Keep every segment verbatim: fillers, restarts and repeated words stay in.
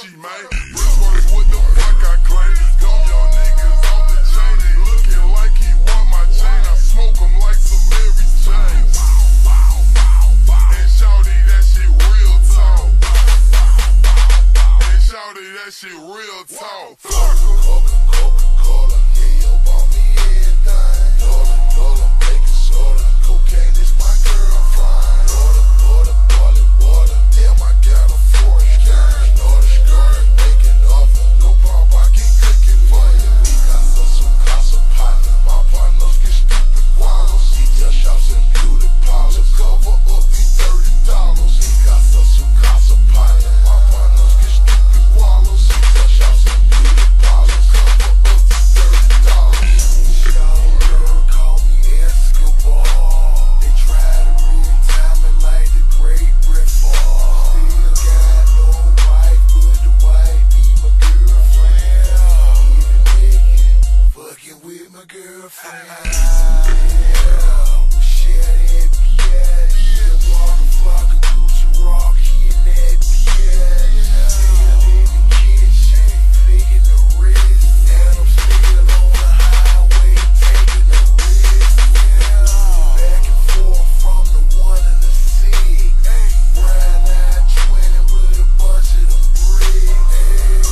Gucci, man. Rich words, what the fuck I claim? Dumb young niggas off the chain. He looking like he want my chain. I smoke him like some Mary Jane. And shawty, that shit real talk. And shawty, that shit real talk. Coca Coca, yeah, yo, bought me everything. Dollar, dollar, baking soda. Cocaine is my girlfriend. Water, water, boiling water. Damn, I got a forest gang. Order skirt, making offer. No problem, I can cook it for you. We got some su casa partner. My partners get stupid wallets. He just shops in beauty parlors. To cover up these thirty dollars. He got some su casa partner. My partners get stupid wallets. He just shops in beauty parlors. Cover up these thirty dollars. Y'all call me Escobar. They try to re-time me like the great Brett Favre. Still got no wife, but the wife be my girlfriend. Even naked, fucking with my girlfriend. Yeah, we share that beer. Yeah, walking flock of Gucci rock, hitting that beer. Still in the kitchen, flicking the wrist. And I'm still on the highway, taking the risk. Back and forth from the one to the six. Brown nine twenty with a bunch of them bricks.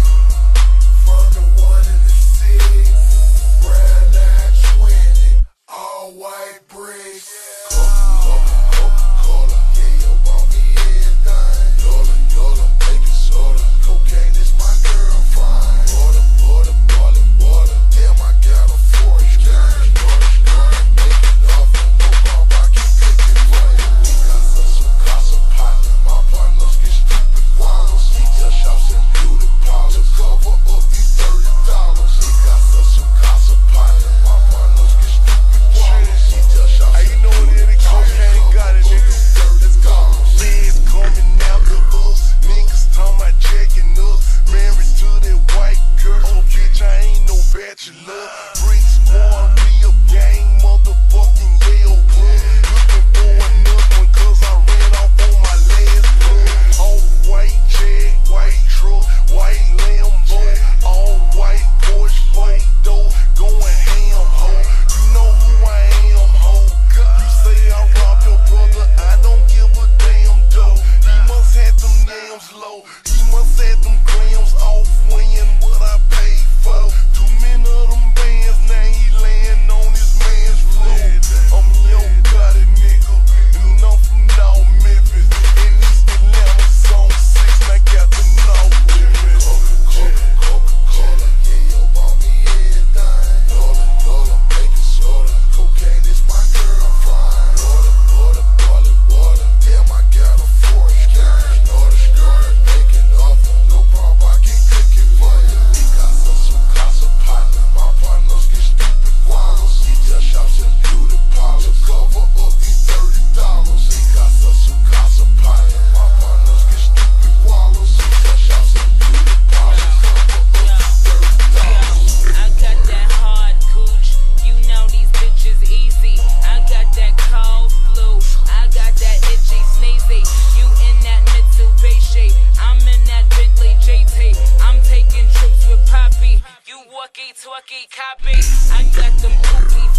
From the one to the six. Brown nine twenty, all white bricks. Coca Coca Cola, yeah, yo, bought me everything. Dollar, dollar, baking soda. Cocaine is my girlfriend. Water, water, boiling water. Damn, I got a forest gang. Order skirt, making offer. No problem, I can cook it for you. We got some su casa partner. My partners get stupid wallets. He just shops in beauty parlors. To cover up these thirty dollars. He got some su casa partner. My partners get stupid wallets. He just shops Hey, in you know what it is? Cocaine got it, nigga. Let's go. Feds coming after us. Niggas talking about checking us. Married to that white girl. Oh, bitch, I ain't no bachelor. Bricks, boy, we a gang, motherfucking Yale club. Looking for another one, cause I ran off on my last club. All white jag, white truck, white Lambo. All white Porsche, white door, going ham, ho. You know who I am, ho. You say I robbed your brother, I don't give a damn, though. He must have them yams low. He must have them grams off weighing what I paid for. Too many of them bands, now he laying on his man's floor. I'm your got it, nigga, and I'm from North Memphis. And East Atlanta, zone six, and I got the North Memphis. Coca Coca Cola, yeah, yo, bought me everything. Dollar, dollar, baking soda. Cocaine is my girlfriend. Water, water, boiling water. Damn, I got a forest gang. Order skirt, making offer. No problem, I can cook it for you. We got some su casa partner. My partners get stupid wallets. He just shops in beauty parlors. To cover up these thirty dollars. He got some su casa partner. My partners get stupid wallets. He just shops in beauty parlors. Cover up these thirty dollars. I got that hard cooch, you know these bitches easy. I got that cold flu, I got that itchy sneezy. You in that Mitsubishi, I'm in that Bentley G T. I'm taking trips with Poppy, you walkie talkie copy. I got them kooky